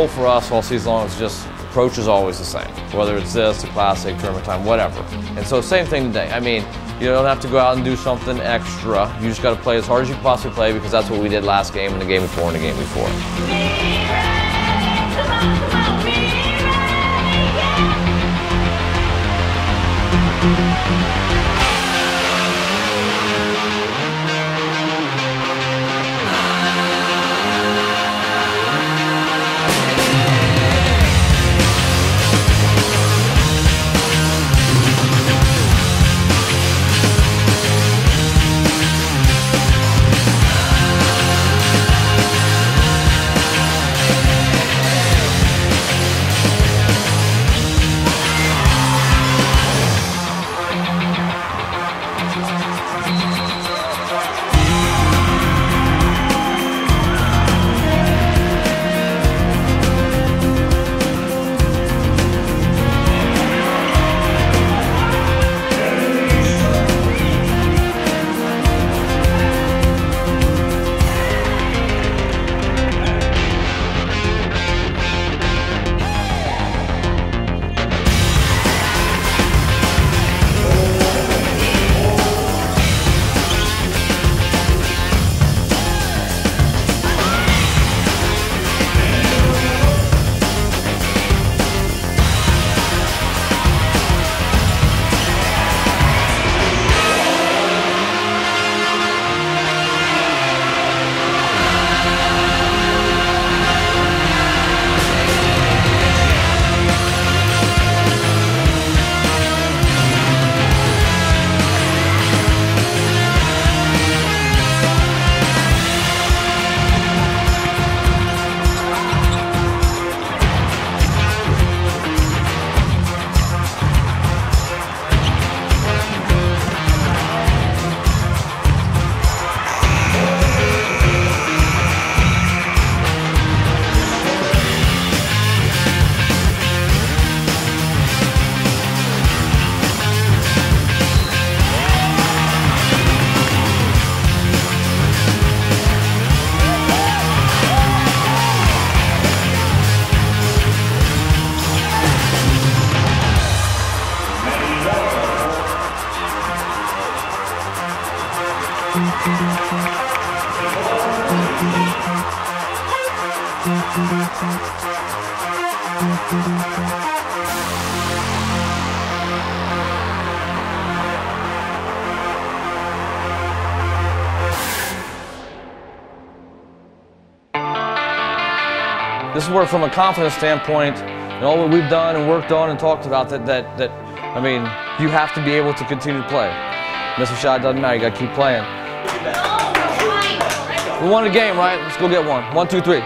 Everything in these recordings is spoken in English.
goal for us all season long is just approach is always the same, whether it's this, the classic, tournament time, whatever. And so same thing today. I mean, you don't have to go out and do something extra. You just got to play as hard as you can possibly play, because that's what we did last game and the game before and the game before. This is where, from a confidence standpoint, and all that we've done and worked on and talked about, that I mean, you have to be able to continue to play. Miss a shot, doesn't matter, you got to keep playing. We won a game, right? Let's go get one. 1, 2, 3.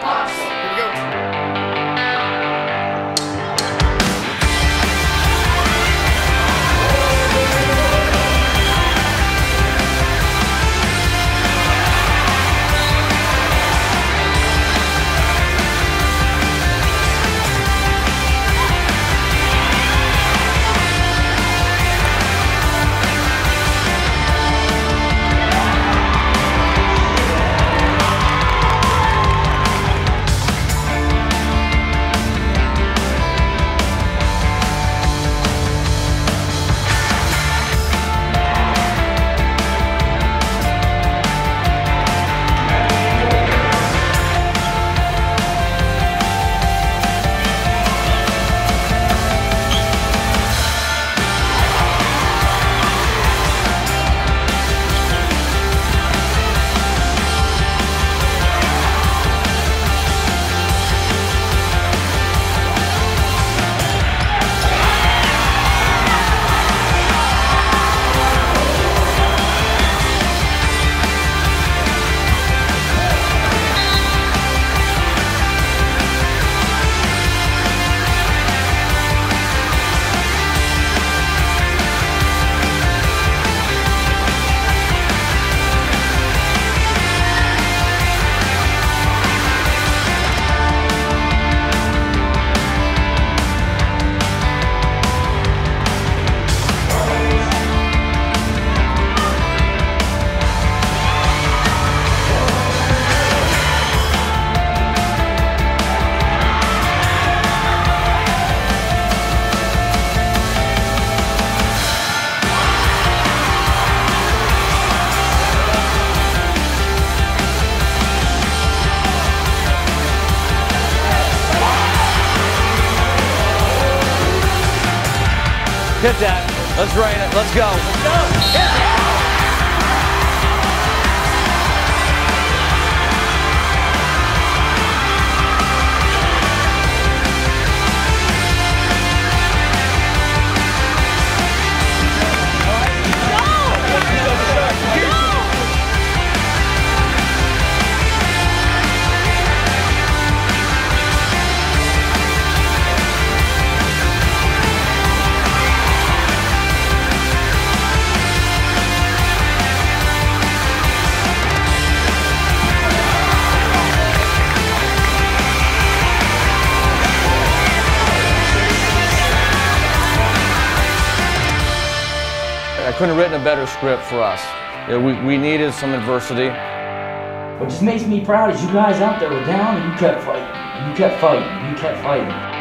Hit that. Let's rain it. Let's go. Let's go. Yeah. I couldn't have written a better script for us. You know, we needed some adversity. What just makes me proud is you guys out there were down and you kept fighting. You kept fighting. You kept fighting.